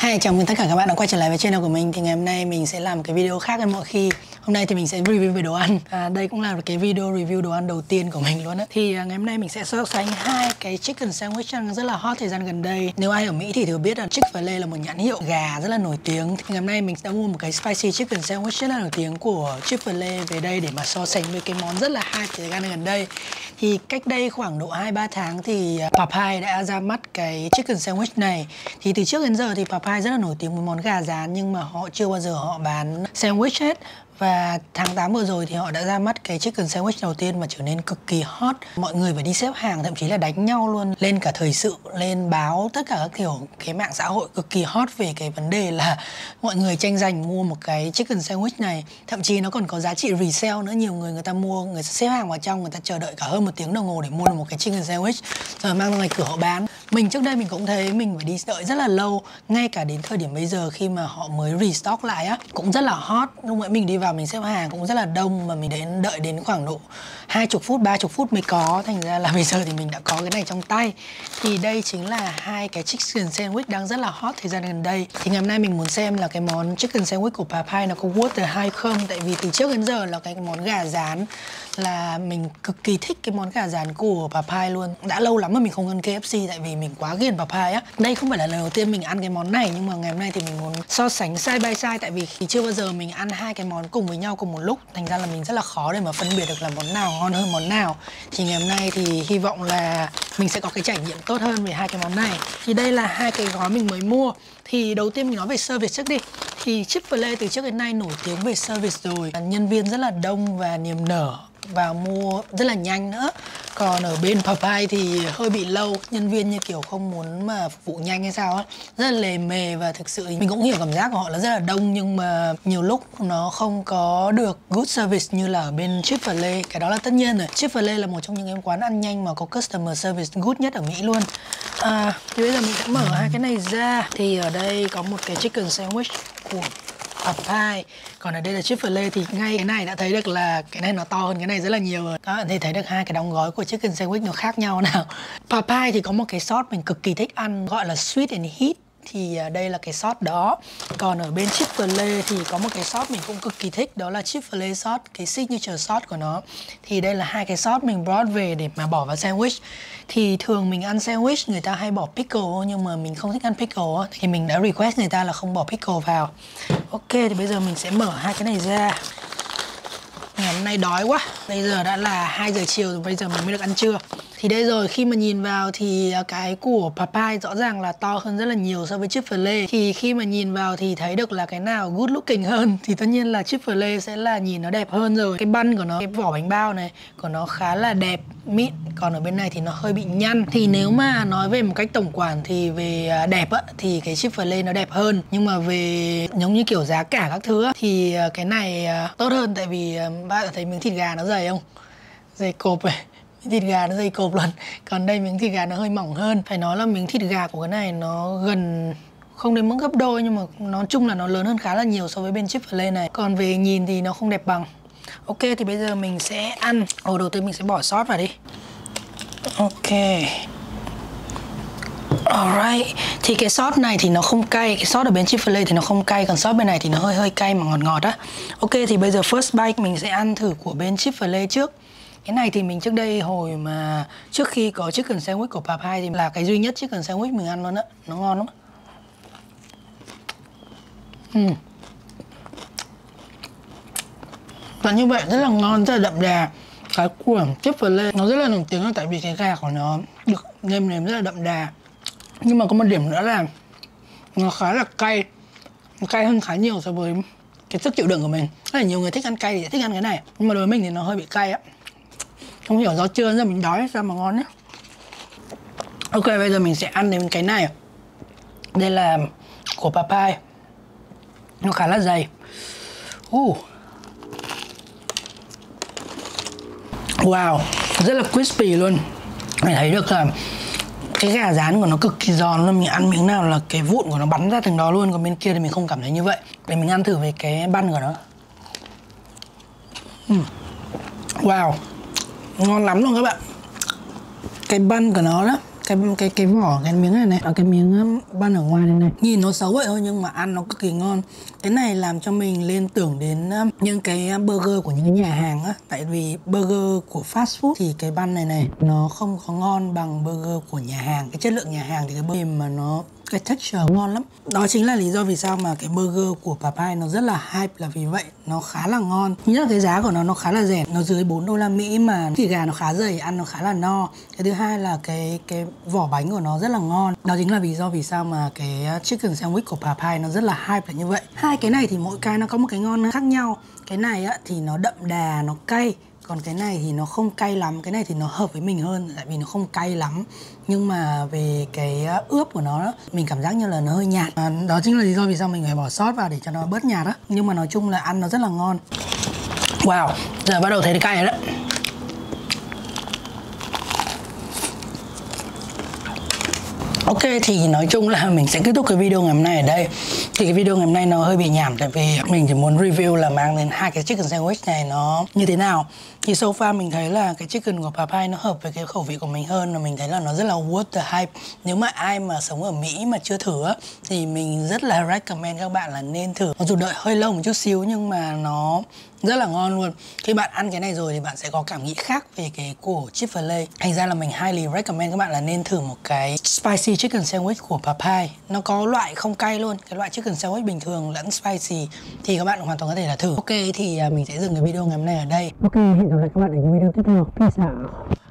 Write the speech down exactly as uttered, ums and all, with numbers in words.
Hi, chào mừng tất cả các bạn đã quay trở lại với channel của mình. Thì ngày hôm nay mình sẽ làm cái video khác hơn mọi khi. Hôm nay thì mình sẽ review về đồ ăn. À, đây cũng là cái video review đồ ăn đầu tiên của mình luôn á. Thì à, ngày hôm nay mình sẽ so sánh hai cái chicken sandwich đang rất là hot thời gian gần đây. Nếu ai ở Mỹ thì đều biết là Chick-fil-A là một nhãn hiệu gà rất là nổi tiếng. Thì ngày hôm nay mình sẽ mua một cái spicy chicken sandwich rất là nổi tiếng của Chick-fil-A về đây để mà so sánh với cái món rất là hype thời gian gần đây. Thì cách đây khoảng độ hai ba tháng thì Popeye đã ra mắt cái chicken sandwich này. Thì từ trước đến giờ thì Popeye rất là nổi tiếng với món gà rán, nhưng mà họ chưa bao giờ họ bán sandwich hết. Và tháng tám vừa rồi thì họ đã ra mắt cái chicken sandwich đầu tiên mà trở nên cực kỳ hot. Mọi người phải đi xếp hàng, thậm chí là đánh nhau luôn. Lên cả thời sự, lên báo, tất cả các kiểu cái mạng xã hội cực kỳ hot về cái vấn đề là mọi người tranh giành mua một cái chicken sandwich này. Thậm chí nó còn có giá trị resale nữa. Nhiều người người ta mua, người ta xếp hàng vào trong, người ta chờ đợi cả hơn một tiếng đồng hồ để mua được một cái chicken sandwich rồi mang ra ngoài cửa họ bán. Mình trước đây mình cũng thấy mình phải đi đợi rất là lâu. Ngay cả đến thời điểm bây giờ khi mà họ mới restock lại á, cũng rất là hot. Lúc nãy mình đi vào mình xếp hàng cũng rất là đông, mà mình đến đợi đến khoảng độ hai mươi phút, ba mươi phút mới có. Thành ra là bây giờ thì mình đã có cái này trong tay. Thì đây chính là hai cái chicken sandwich đang rất là hot thời gian gần đây. Thì ngày hôm nay mình muốn xem là cái món chicken sandwich của Popeye nó có worth the hype không. Tại vì từ trước đến giờ là cái món gà rán là mình cực kỳ thích cái món gà rán của Popeye luôn. Đã lâu lắm mà mình không ăn K F C tại vì mình quá ghiền Popeye á. Đây không phải là lần đầu tiên mình ăn cái món này, nhưng mà ngày hôm nay thì mình muốn so sánh side by side. Tại vì chưa bao giờ mình ăn hai cái món cùng với nhau cùng một lúc, thành ra là mình rất là khó để mà phân biệt được là món nào ngon hơn món nào. Thì ngày hôm nay thì hy vọng là mình sẽ có cái trải nghiệm tốt hơn về hai cái món này. Thì đây là hai cái gói mình mới mua. Thì đầu tiên mình nói về service trước đi. Thì Chick-fil-A từ trước đến nay nổi tiếng về service rồi. Nhân viên rất là đông và niềm nở và mua rất là nhanh nữa. Còn ở bên Popeye thì hơi bị lâu, nhân viên như kiểu không muốn mà phục vụ nhanh hay sao á, rất là lề mề. Và thực sự mình cũng hiểu cảm giác của họ là rất là đông, nhưng mà nhiều lúc nó không có được good service như là ở bên Chick-fil-A. Cái đó là tất nhiên rồi. Chick-fil-A là một trong những cái quán ăn nhanh mà có customer service good nhất ở Mỹ luôn. À, thì bây giờ mình sẽ mở hai cái này ra. Thì ở đây có một cái chicken sandwich của Popeye, còn ở đây là Chick-fil-A. Thì ngay cái này đã thấy được là cái này nó to hơn cái này rất là nhiều rồi. Các bạn thấy thấy được hai cái đóng gói của chicken sandwich nó khác nhau nào. Popeye thì có một cái sauce mình cực kỳ thích ăn gọi là sweet and heat. Thì đây là cái sauce đó. Còn ở bên Chick-fil-A thì có một cái sauce mình cũng cực kỳ thích, đó là Chick-fil-A sauce, cái signature sauce của nó. Thì đây là hai cái sauce mình brought về để mà bỏ vào sandwich. Thì thường mình ăn sandwich người ta hay bỏ pickle, nhưng mà mình không thích ăn pickle, thì mình đã request người ta là không bỏ pickle vào. Ok, thì bây giờ mình sẽ mở hai cái này ra. Ngày hôm nay đói quá. Bây giờ đã là hai giờ chiều rồi, bây giờ mình mới được ăn trưa. Thì đây rồi, khi mà nhìn vào thì cái của Popeye rõ ràng là to hơn rất là nhiều so với Chick-fil-A. Thì khi mà nhìn vào thì thấy được là cái nào good looking hơn thì tất nhiên là Chick-fil-A sẽ là nhìn nó đẹp hơn rồi. Cái bun của nó, cái vỏ bánh bao này của nó khá là đẹp, mịn. Còn ở bên này thì nó hơi bị nhăn. Thì nếu mà nói về một cách tổng quan thì về đẹp á, thì cái Chick-fil-A nó đẹp hơn. Nhưng mà về giống như kiểu giá cả các thứ á, thì cái này tốt hơn. Tại vì bạn thấy miếng thịt gà nó dày không? Dày cộp này. Thịt gà nó dày cộp luôn. Còn đây miếng thịt gà nó hơi mỏng hơn. Phải nói là miếng thịt gà của cái này nó gần không đến mức gấp đôi, nhưng mà nói chung là nó lớn hơn khá là nhiều so với bên Chick-fil-A này. Còn về nhìn thì nó không đẹp bằng. Ok, thì bây giờ mình sẽ ăn. Ồ, đầu tiên mình sẽ bỏ sốt vào đi. Ok. Alright. Thì cái sốt này thì nó không cay. Cái sốt ở bên Chick-fil-A thì nó không cay. Còn sốt bên này thì nó hơi hơi cay mà ngọt ngọt á. Ok, thì bây giờ first bite mình sẽ ăn thử của bên Chick-fil-A trước. Cái này thì mình trước đây hồi mà trước khi có chicken sandwich của Popeye thì là cái duy nhất chicken sandwich mình ăn luôn á. Nó ngon lắm. uhm. Và như vậy rất là ngon, rất là đậm đà. Cái của Chick-fil-A nó rất là nổi tiếng là tại vì cái gà của nó được nêm nếm rất là đậm đà. Nhưng mà có một điểm nữa là nó khá là cay. Nó cay hơn khá nhiều so với cái sức chịu đựng của mình. Rất là nhiều người thích ăn cay thì thích ăn cái này, nhưng mà đối với mình thì nó hơi bị cay á. Không hiểu do trưa giờ mình đói sao mà ngon nhá. Ok, bây giờ mình sẽ ăn đến cái này. Đây là của Popeye. Nó khá là dày. uh. Wow, rất là crispy luôn. Mình thấy được là cái gà rán của nó cực kỳ giòn luôn. Mình ăn miếng nào là cái vụn của nó bắn ra từng đó luôn. Còn bên kia thì mình không cảm thấy như vậy. Để mình ăn thử về cái bun của nó. uhm. Wow, ngon lắm luôn các bạn. Cái bun của nó đó, cái cái cái vỏ cái miếng này này, ở cái miếng băn ở ngoài này này, nhìn nó xấu vậy thôi nhưng mà ăn nó cực kỳ ngon. Cái này làm cho mình liên tưởng đến những cái burger của những cái nhà hàng á, tại vì burger của fast food thì cái băn này này nó không có ngon bằng burger của nhà hàng. Cái chất lượng nhà hàng thì cái burger mà nó cái texture ngon lắm. Đó chính là lý do vì sao mà cái burger của Popeye nó rất là hype, là vì vậy nó khá là ngon. Nhất là cái giá của nó nó khá là rẻ, nó dưới bốn đô la Mỹ mà thịt gà nó khá dày, ăn nó khá là no. Cái thứ hai là cái cái vỏ bánh của nó rất là ngon. Đó chính là lý do vì sao mà cái chicken sandwich của Popeye nó rất là hype là như vậy. Hai cái này thì mỗi cái nó có một cái ngon khác nhau. Cái này á thì nó đậm đà, nó cay. Còn cái này thì nó không cay lắm, cái này thì nó hợp với mình hơn tại vì nó không cay lắm. Nhưng mà về cái ướp của nó đó, mình cảm giác như là nó hơi nhạt. À, đó chính là lý do vì sao mình phải bỏ sốt vào để cho nó bớt nhạt đó. Nhưng mà nói chung là ăn nó rất là ngon. Wow, giờ bắt đầu thấy cay rồi đó. Ok, thì nói chung là mình sẽ kết thúc cái video ngày hôm nay ở đây. Thì cái video ngày hôm nay nó hơi bị nhảm tại vì mình chỉ muốn review là mang đến hai cái chicken sandwich này nó như thế nào. Thì so far mình thấy là cái chicken của Popeye nó hợp với cái khẩu vị của mình hơn, và mình thấy là nó rất là worth the hype. Nếu mà ai mà sống ở Mỹ mà chưa thử á thì mình rất là recommend các bạn là nên thử. Mặc dù đợi hơi lâu một chút xíu nhưng mà nó rất là ngon luôn. Khi bạn ăn cái này rồi thì bạn sẽ có cảm nghĩ khác về cái của Chick-fil-A. Thành ra là mình highly recommend các bạn là nên thử một cái spicy chicken sandwich của Popeye. Nó có loại không cay luôn, cái loại chicken sandwich bình thường lẫn spicy thì các bạn hoàn toàn có thể là thử. Ok, thì mình sẽ dừng cái video ngày hôm nay ở đây. Ok, hẹn gặp lại các bạn ở những video tiếp theo. Peace out.